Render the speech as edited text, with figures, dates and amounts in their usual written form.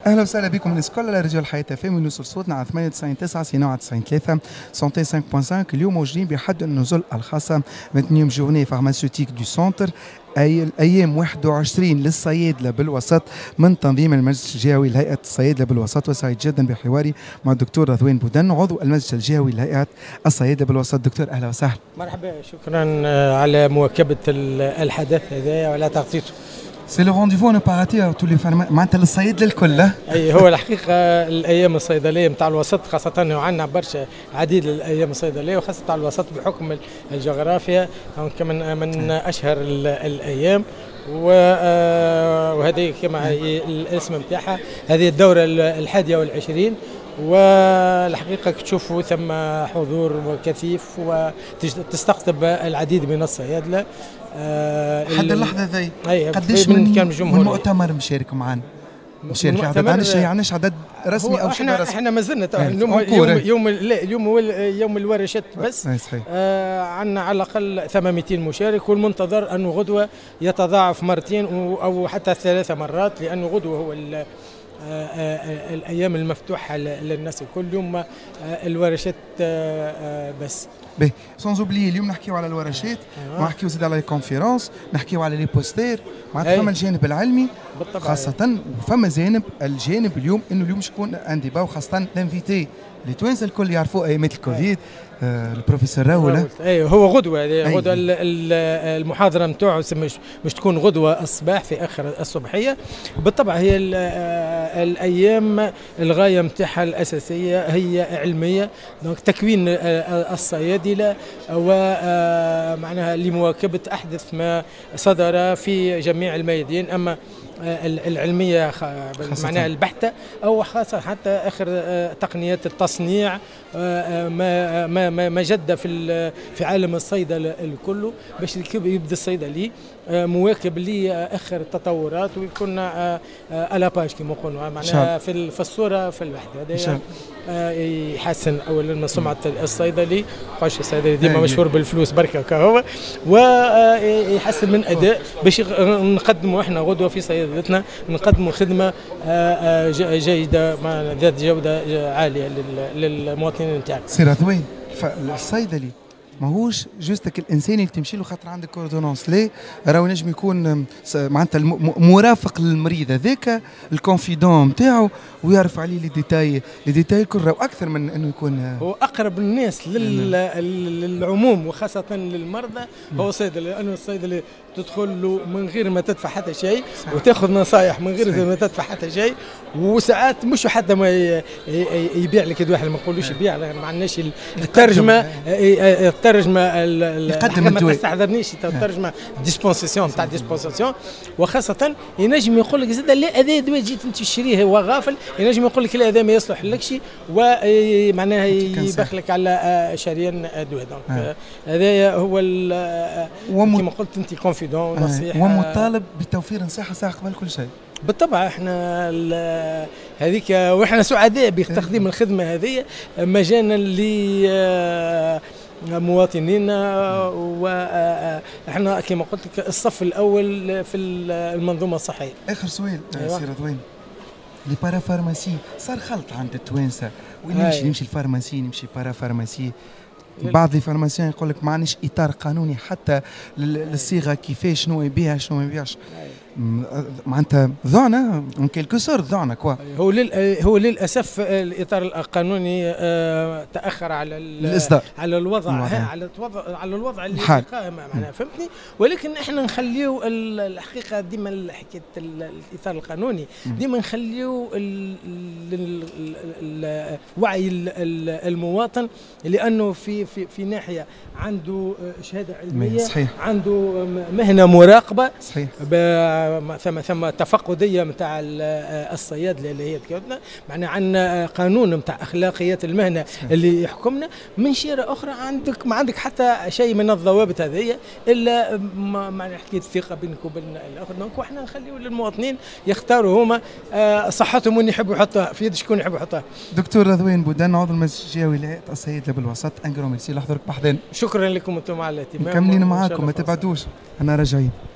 اهلا وسهلا بكم الناس الكل على راديو الحياه فام ونوصل صوتنا على 98.9 سينو 93 سانتي 5.5. اليوم موجودين بحد النزول الخاصه من جورني فارماسيوتيك دو سونتر اي الايام 21 للصيادله بالوسط من تنظيم المجلس الجهوي لهيئه الصيادله بالوسط. وسعيد جدا بحواري مع الدكتور رضوان بودن عضو المجلس الجهوي لهيئه الصيادله بالوسط. دكتور اهلا وسهلا. مرحبا، شكرا على مواكبه الحدث هذا وعلى تغطيته. سي لو رونديفو نوباراتير تولي معناتها للصيادله الكل. اي هو الحقيقه الايام الصيدليه نتاع الوسط خاصه عندنا برشا عديد الايام الصيدليه وخاصه نتاع الوسط بحكم الجغرافيا من اشهر الايام وهذه كما الاسم نتاعها هذه الدوره ال21 والحقيقه تشوفوا ثم حضور كثيف وتستقطب العديد من الصيادله. لحد اللحظه ذي قديش من كان الجمهور المؤتمر مشارك معنا؟ مشارك في عدد عندناش عدد رسمي او شبه رسمي؟ احنا ما زلنا اليوم هو يوم الورشات بس. عندنا على الاقل 800 مشارك والمنتظر انه غدوه يتضاعف مرتين او حتى 3 مرات لانه غدوه هو الايام المفتوحه للناس كل يوم الورشات بس. باهي سون اوبلي اليوم نحكيو على الورشات ونحكيو زاد على الكونفيرونس، نحكيو على لي بوستير معناتها فما الجانب العلمي خاصة وفما الجانب اليوم انه اليوم شكون ان ديبا وخاصة الانفيتي اللي توانسه الكل يعرفوا ايامات الكوفيد البروفيسور راول. ايوه هو غدوه غدوه المحاضره نتاعو مش تكون غدوه الصباح في اخر الصبحيه. بالطبع هي الايام الغايه نتاعها الاساسيه هي علميه، دونك تكوين الصيادله ومعناها لمواكبه احدث ما صدر في جميع الميادين، اما العلميه معناها البحته او خاصه حتى اخر تقنيات التصنيع ما جد في عالم الصيدله الكل باش يبدا الصيدلي مواكب لاخر التطورات ويكون على باج كما نقولوا معناها في الصوره في الوحده. هذا يحسن اولا من سمعه الصيدلي، قاش الصيدلي ديما مشهور بالفلوس بركه كهو، ويحسن من اداء باش نقدموا احنا غدوه في صيدلتنا نقدموا خدمه جيده ذات جوده عاليه للمواطنين نتاعنا. سي رضوان الصيدلي ماهوش جوستك الانسان اللي تمشي له خاطر عندك كوردونونس، لا راهو نجم يكون معناتها مرافق للمريض هذاك الكونفيدون نتاعو ويعرف عليه لي ديتاي الكل، راهو اكثر من انه يكون هو اقرب الناس للعموم وخاصه للمرضى هو الصيدلي، لانه الصيدلي تدخل له من غير ما تدفع حتى شيء وتاخذ نصائح من غير ما تدفع حتى شيء، وساعات مش حتى ما يبيع لك واحد ما نقولوش يبيع ما عندناش الترجمه يقدم ما تستحضرنيش الترجمه ديسبونساسيون تاع ديسبونساسيون، وخاصه ينجم يقول لك زاد لا هذا دواء جيت انت تشريه هو غافل، ينجم يقول لك لا هذا ما يصلح لكش ومعناها يبخلك على شاريين دواء. دونك هذا هو كما قلت انت كونفيدون نصيحه ومطالب بتوفير نصيحه قبل كل شيء. بالطبع احنا هذيك واحنا سعداء بتقديم الخدمه هذه مجانا لمواطنينا، واحنا كما قلت لك الصف الاول في المنظومه الصحيه. اخر سؤال سي رضوان، لي بارا فارماسي صار خلط عند التوانسه وين يمشي الفارماسي يمشي بارا فارماسي، بعض الفارماسيين يقول لك ما عندناش اطار قانوني حتى للصيغه كيفاش شنو يبيع شنو ما يبيعش، معناتها ضعنا ان كيلكو سور ضعنا كوا. هو للاسف الاطار القانوني تاخر على الاصدار على الوضع على الوضع اللي قائم معناها فهمتني، ولكن احنا نخليو الحقيقه ديما حكايه الاطار القانوني ديما نخليو وعي المواطن، لانه في ناحيه عنده شهاده علميه صحيح. عنده مهنه مراقبه صحيح. ثم تفقديه نتاع الصيادله اللي هي تكلمنا معناها عندنا قانون نتاع اخلاقيات المهنه اللي يحكمنا، من شيره اخرى ما عندك حتى شيء من الضوابط هذه الا معناها حكايه الثقه بينك وبين الاخر. دونك احنا نخليو للمواطنين يختاروا هما صحتهم وين يحبوا يحطوها في يد شكون يحبوا يحطوها. دكتور رضوان بودن عضو المجلس الجهوي لهيئه الصيادله بالوسط، ان جرو ميرسي لحضورك بحضان. شكرا لكم انتم على الاهتمام، مكملين معاكم ما تبعدوش، انا راجعين.